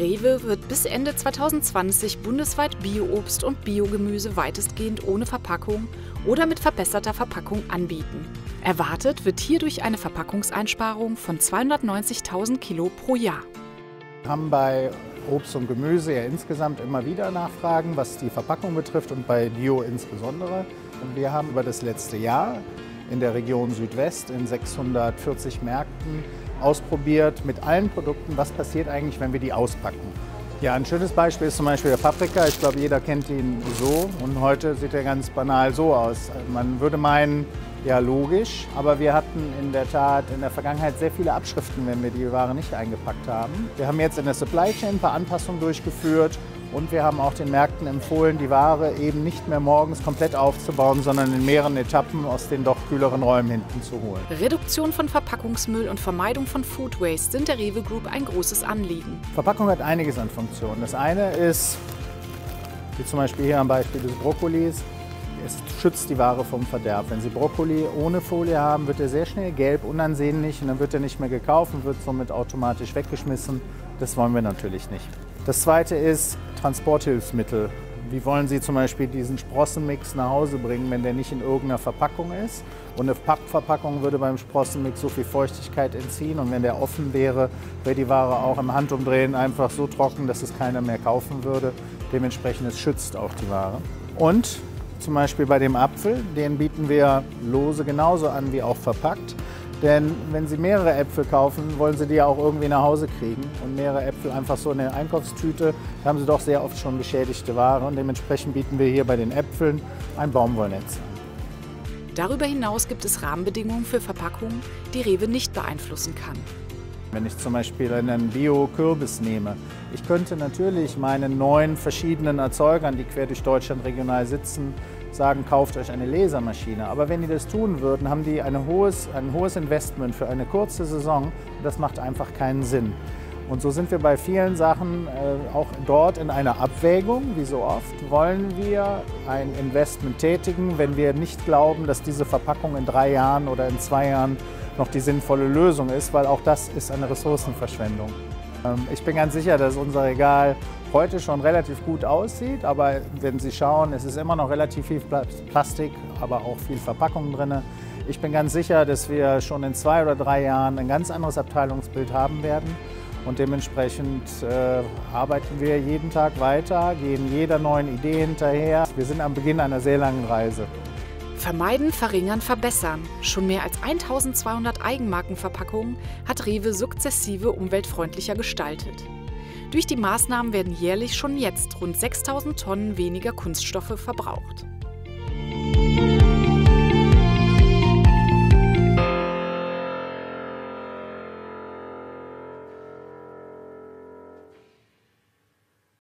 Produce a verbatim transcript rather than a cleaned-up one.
Rewe wird bis Ende zweitausendzwanzig bundesweit Bio-Obst und Biogemüse weitestgehend ohne Verpackung oder mit verbesserter Verpackung anbieten. Erwartet wird hierdurch eine Verpackungseinsparung von zweihundertneunzigtausend Kilo pro Jahr. Wir haben bei Obst und Gemüse ja insgesamt immer wieder Nachfragen, was die Verpackung betrifft und bei Bio insbesondere. Und wir haben über das letzte Jahr in der Region Südwest in sechshundertvierzig Märkten ausprobiert mit allen Produkten, was passiert eigentlich, wenn wir die auspacken. Ja, ein schönes Beispiel ist zum Beispiel der Paprika. Ich glaube, jeder kennt ihn so und heute sieht er ganz banal so aus. Man würde meinen, ja logisch, aber wir hatten in der Tat in der Vergangenheit sehr viele Abschriften, wenn wir die Ware nicht eingepackt haben. Wir haben jetzt in der Supply Chain ein paar Anpassungen durchgeführt und wir haben auch den Märkten empfohlen, die Ware eben nicht mehr morgens komplett aufzubauen, sondern in mehreren Etappen aus den doch kühleren Räumen hinten zu holen. Reduktion von Verpackungsmüll und Vermeidung von Food Waste sind der Rewe Group ein großes Anliegen. Verpackung hat einiges an Funktionen. Das eine ist, wie zum Beispiel hier am Beispiel des Brokkolis, es schützt die Ware vom Verderb. Wenn Sie Brokkoli ohne Folie haben, wird er sehr schnell gelb, unansehnlich und dann wird er nicht mehr gekauft und wird somit automatisch weggeschmissen. Das wollen wir natürlich nicht. Das zweite ist Transporthilfsmittel. Wie wollen Sie zum Beispiel diesen Sprossenmix nach Hause bringen, wenn der nicht in irgendeiner Verpackung ist? Und eine Pappverpackung würde beim Sprossenmix so viel Feuchtigkeit entziehen und wenn der offen wäre, wäre die Ware auch im Handumdrehen einfach so trocken, dass es keiner mehr kaufen würde. Dementsprechend es schützt auch die Ware. Und zum Beispiel bei dem Apfel, den bieten wir lose genauso an wie auch verpackt. Denn wenn Sie mehrere Äpfel kaufen, wollen Sie die ja auch irgendwie nach Hause kriegen. Und mehrere Äpfel einfach so in der Einkaufstüte, da haben Sie doch sehr oft schon beschädigte Ware. Und dementsprechend bieten wir hier bei den Äpfeln ein Baumwollnetz an. Darüber hinaus gibt es Rahmenbedingungen für Verpackungen, die Rewe nicht beeinflussen kann. Wenn ich zum Beispiel einen Bio-Kürbis nehme, ich könnte natürlich meinen neun verschiedenen Erzeugern, die quer durch Deutschland regional sitzen, sagen, kauft euch eine Lasermaschine. Aber wenn die das tun würden, haben die ein hohes, ein hohes Investment für eine kurze Saison. Das macht einfach keinen Sinn. Und so sind wir bei vielen Sachen äh, auch dort in einer Abwägung, wie so oft. Wollen wir ein Investment tätigen, wenn wir nicht glauben, dass diese Verpackung in drei Jahren oder in zwei Jahren noch die sinnvolle Lösung ist, weil auch das ist eine Ressourcenverschwendung. Ähm, ich bin ganz sicher, dass unser Regal heute schon relativ gut aussieht, aber wenn Sie schauen, es ist immer noch relativ viel Plastik, aber auch viel Verpackung drin. Ich bin ganz sicher, dass wir schon in zwei oder drei Jahren ein ganz anderes Abteilungsbild haben werden. Und dementsprechend äh, arbeiten wir jeden Tag weiter, gehen jeder neuen Idee hinterher. Wir sind am Beginn einer sehr langen Reise. Vermeiden, verringern, verbessern. Schon mehr als eintausendzweihundert Eigenmarkenverpackungen hat Rewe sukzessive umweltfreundlicher gestaltet. Durch die Maßnahmen werden jährlich schon jetzt rund sechstausend Tonnen weniger Kunststoffe verbraucht.